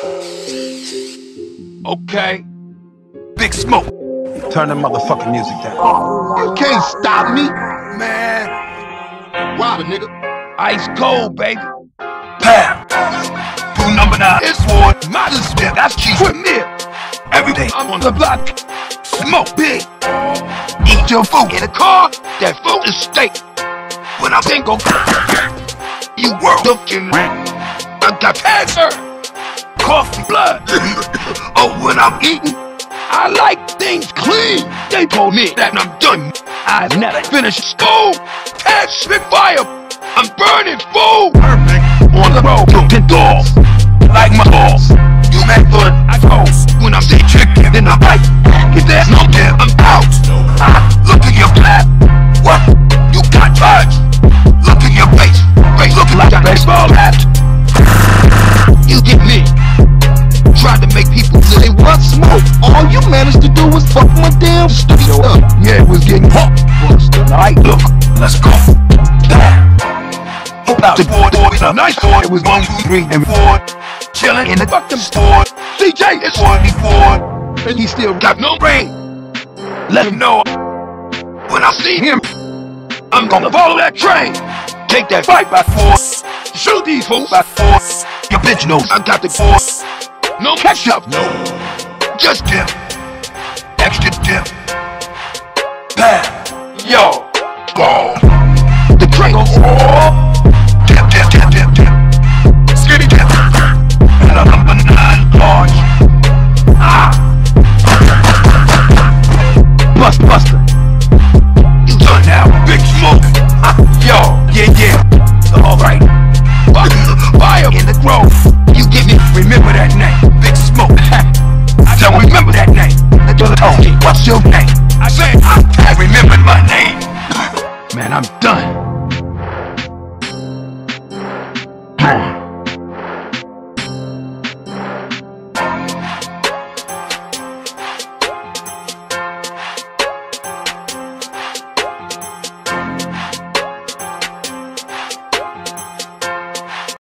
Okay. Big Smoke. Turn the motherfucking music down. You can't stop me. Man. Robin, nigga. Ice cold, baby. Pam. Food number 9 is for Modern Smith. That's cheap with me. Every day I'm on the block. Smoke big. Eat your food in a car. That food is steak. When I think of you were looking, I got cancer. Coffee, blood. Oh, when I'm eating, I like things clean. They told me that I'm done. I never finished school. Catch me fire. I'm burning food. Perfect. On the road, looking doors. Like my balls. You make fun, I go. When I see chicken, then I bite. If there's no there, I'm out. Look at your clap. What? You got touch. Look at your face. Face looking like a baseball hat. You get me. Tried to make people say they want smoke. All you managed to do was fuck my damn studio up. Yeah, it was getting hot. Tonight, look, let's go. The board was a nice board. It was 1, 2, 3, and 4. Chilling in the fucking store. CJ is 44. And he still got no brain. Let him know when I see him, I'm gonna follow that train. Take that fight by force. Shoot these fools by force. Your bitch knows I got the force. No ketchup, no. Just dip. Extra dip. Bam. Yo. Go. The train goes. Dip, dip, dip, dip, dip. Skinny dip. And a number 9 large. Buster. You done now, Big Smoke. Yo, yeah. Alright. Fire in the grove. You give me, remember that name, Big Smoke. I don't remember that name. The brother told me, what's your name? I said, I remembered my name. Man, I'm done.